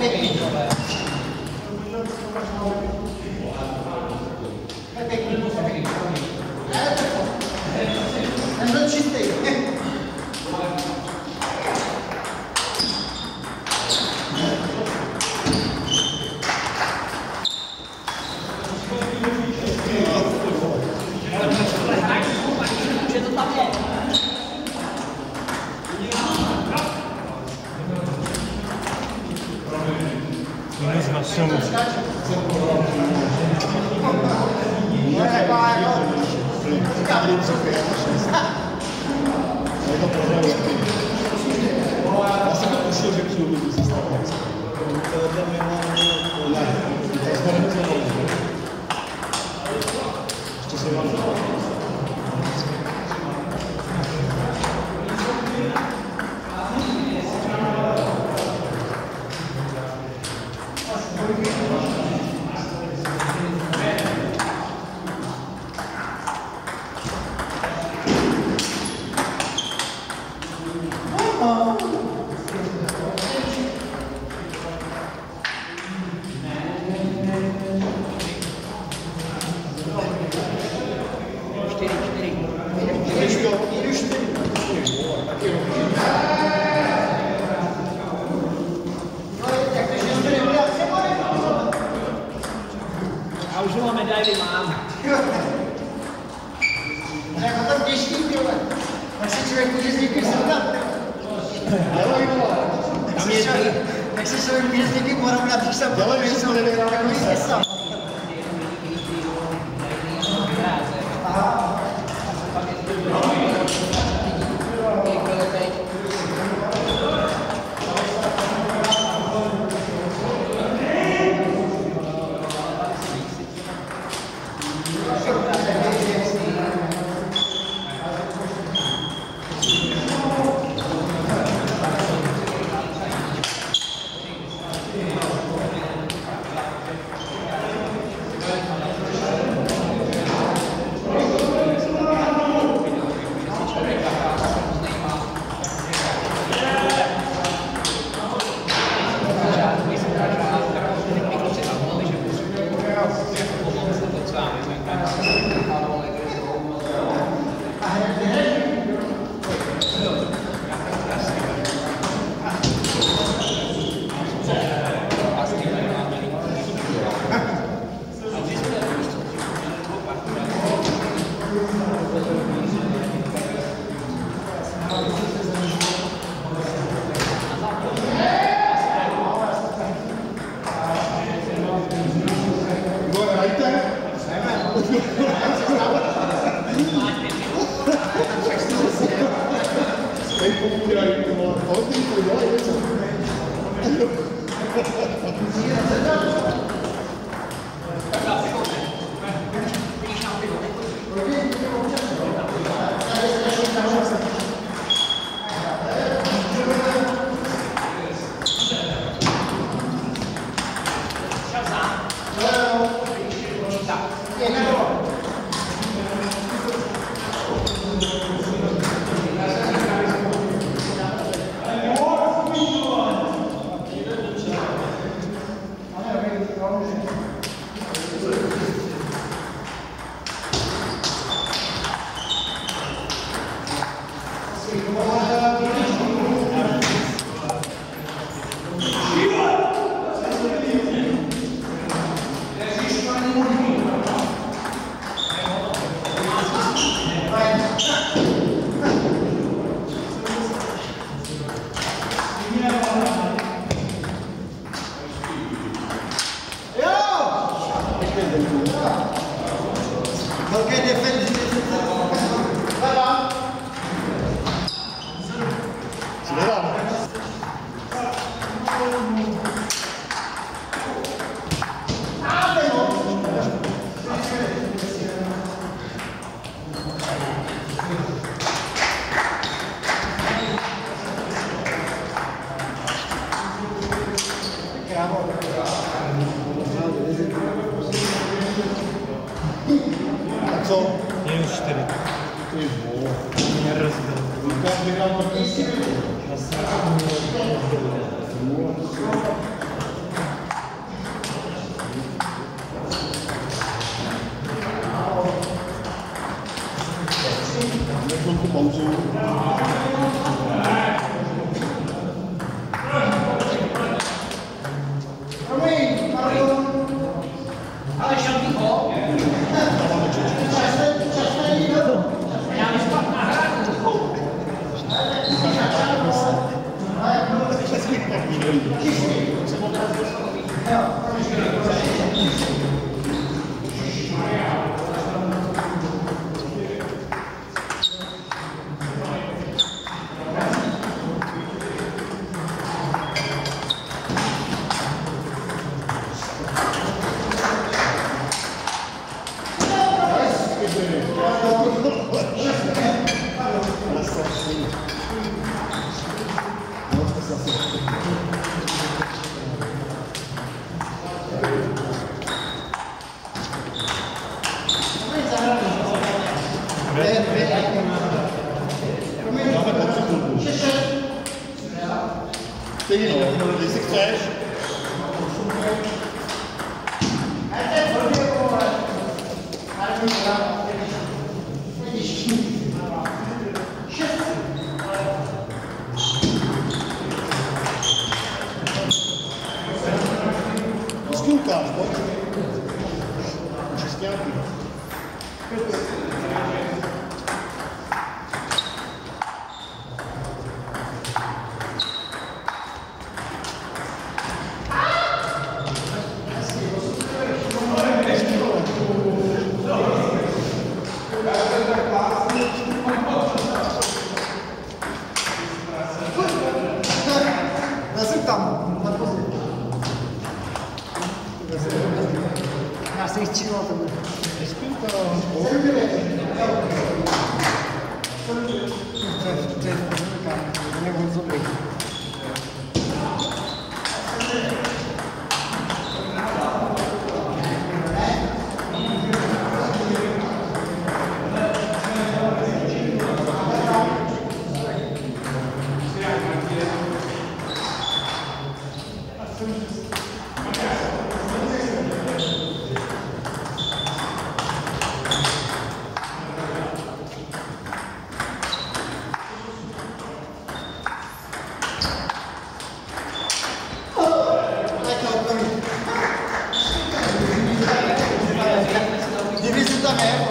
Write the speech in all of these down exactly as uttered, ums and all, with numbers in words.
pěkný. To je pěkný, to je pěkný. Ten byl čistý. Minus na silu. Já jsem to tušil, že přijdu do sestavu. Tohle mi mám... Ne, to jsme nemysleli. Ještě se vám dál. Já už mám medaily, mám. Jak ho tam těžký, tyhle. Tak se člověk může s někým srovnat. Tak se člověk může s někým porovnat, když jsem dělej, že jsme nevyhráli takový sesa. Velké defendy. Co? Minus čtyři. Ty vole. Mě rozbil. Lukáš vyhrál první. Já jsem chvilku pauzu. Promiň, pardon. Ale šampího. Čas není do. Já bych pak na hradu. Stejně no, jestli chceš. Vždycky ukáž, pojď. Vždycky nějaký. Já jsem tam, na pozici. Já jsem jich činil tohle. To je moc dobrý. Divizi tam je,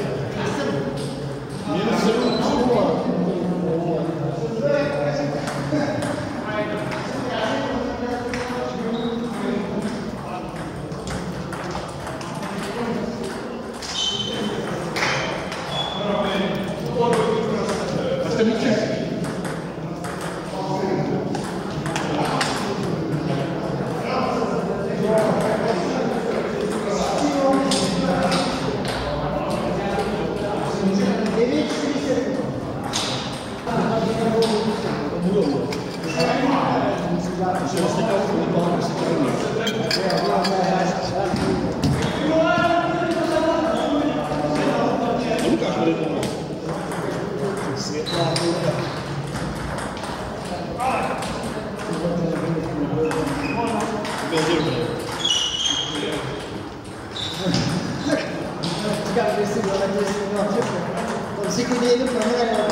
si klidně jedu prohledat.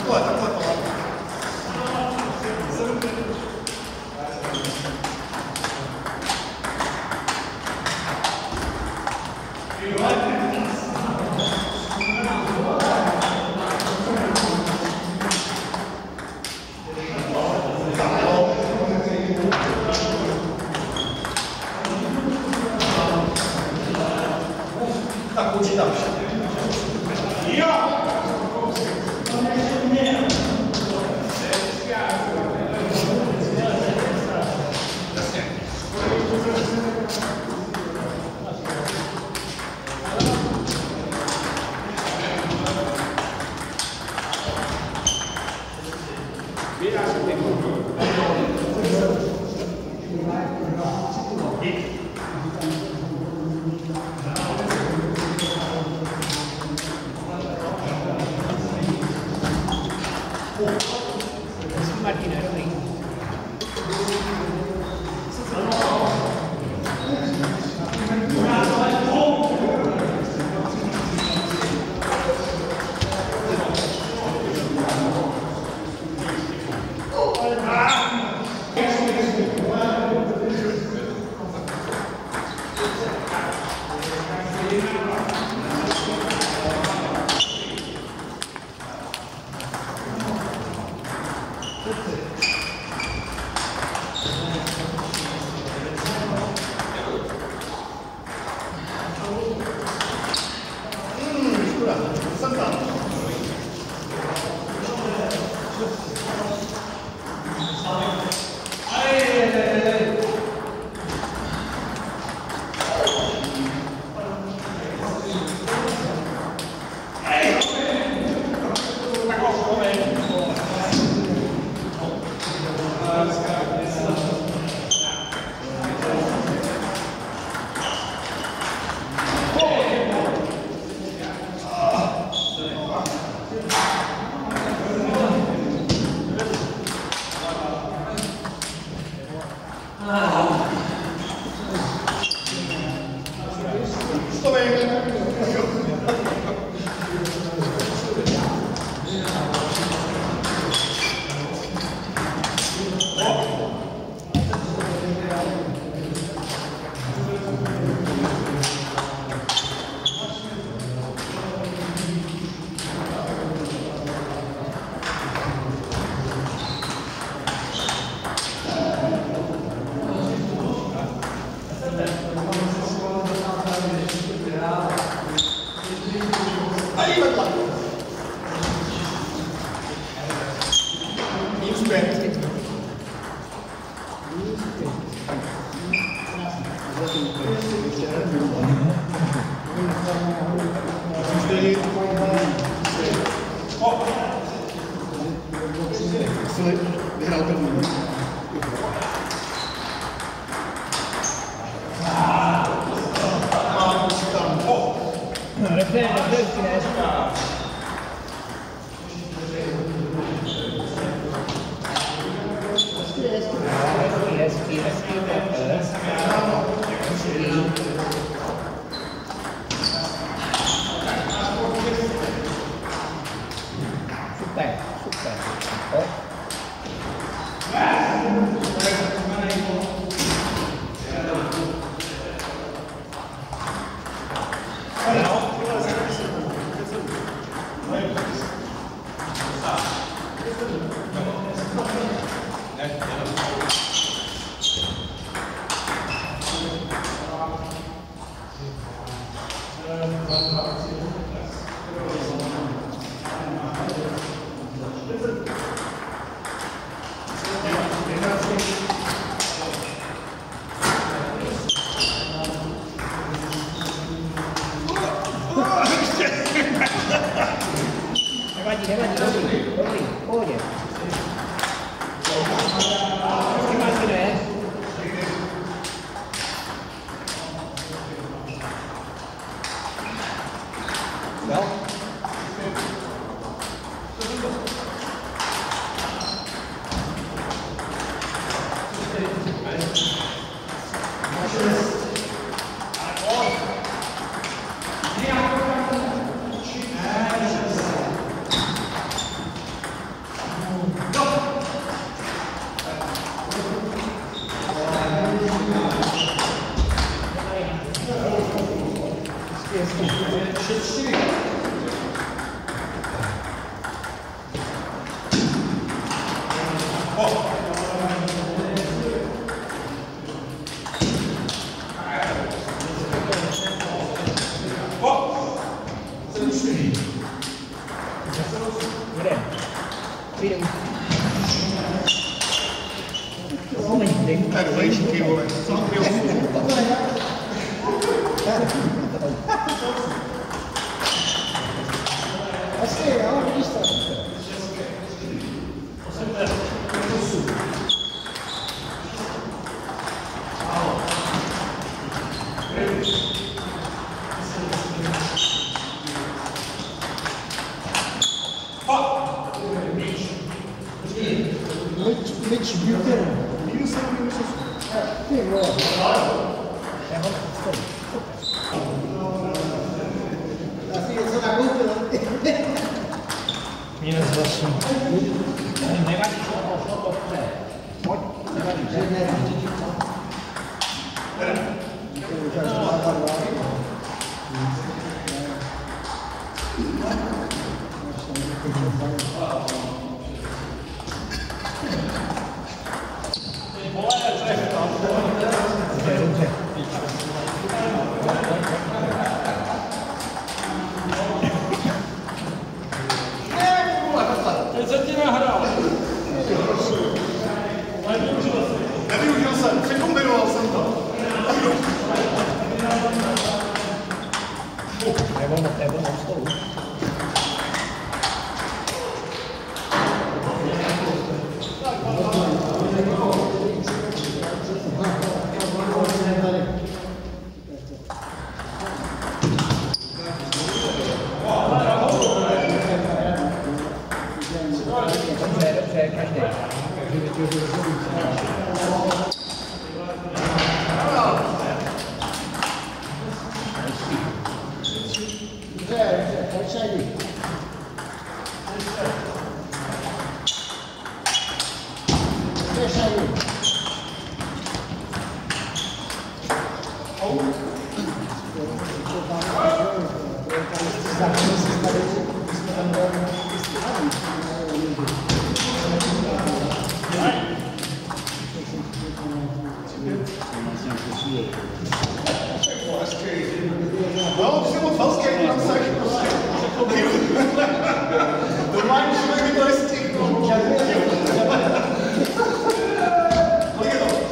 Takhle, takhle to. Tak počítáš. Jo! Martina, dobrý. Vyhrál první. Dobře, dobře, Kines. Hezký, hezký, hezký, super, super. Nevadí, nevadí, dobrý, dobrý, v pohodě. Hezky, Martine. Jo? Tak zajíčky, vole. Asi, jo, vidíš to. Mitch Buchanan. Minus sedm, minus osm. Ty vole. Já mám představu. Asi něco nakoupil. Minus osm. Nevadí, co to šlo to vpřed. Pojď, nevadí, že nevadí. Nevyužil jsem, překombinoval jsem to. Nebo na nebo na stolu. Dobře, dobře, každý. Dobře, dobře, pojď šajdy. Dobře, šajdy. No, už jsem moc falský, tam se prostě řekl normální člověk by to nestihl. Kolik je to?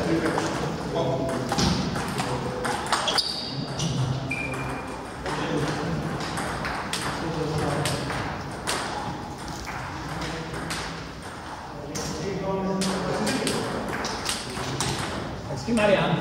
Hezky, Marian.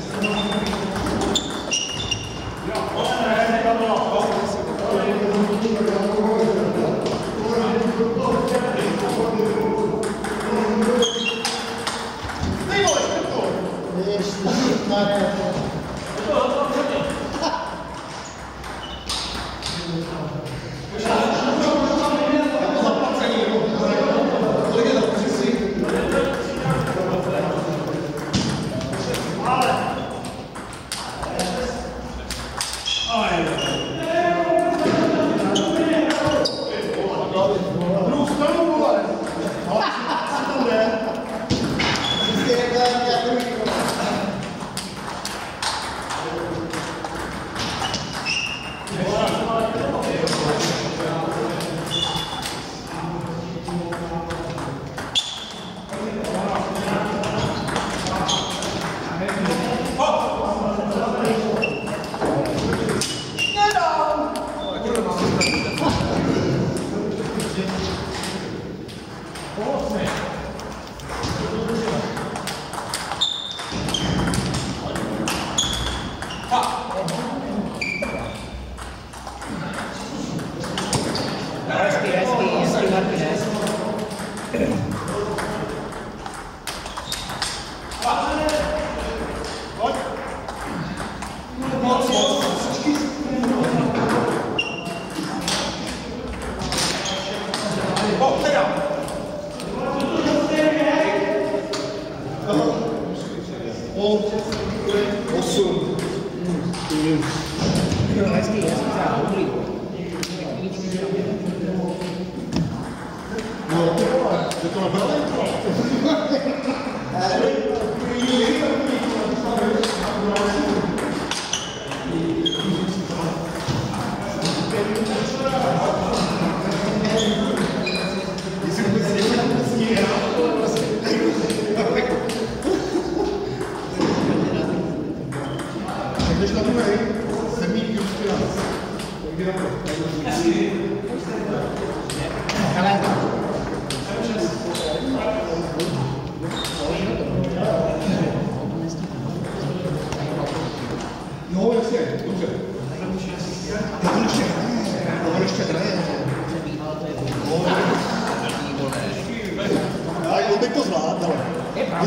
Hezky, hezky, hezky, Martinez. Moc, moc, o, teda. O, osm. Hezky, hezky, dobrý. No, je to nabrali? Jestli vůbec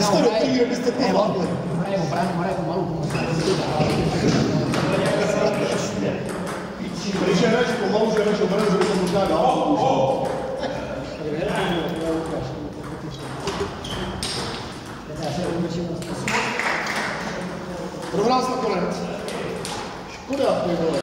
jste do té doby jste to zvládli. Hraje obranu, hraje pomalu, pomoci. Když hraješ pomalu, že hraješ obranu, že by to možná dál. Prohrál jsi nakonec. Škoda, ty vole.